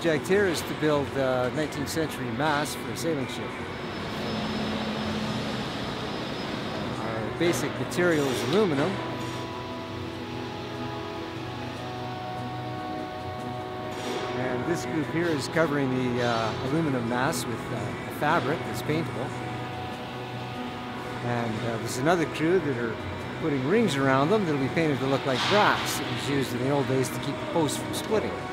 project here is to build 19th century masts for a sailing ship. Our basic material is aluminum. And this group here is covering the aluminum mast with a fabric that's paintable. And there's another crew that are putting rings around them that'll be painted to look like brass. It was used in the old days to keep the posts from splitting.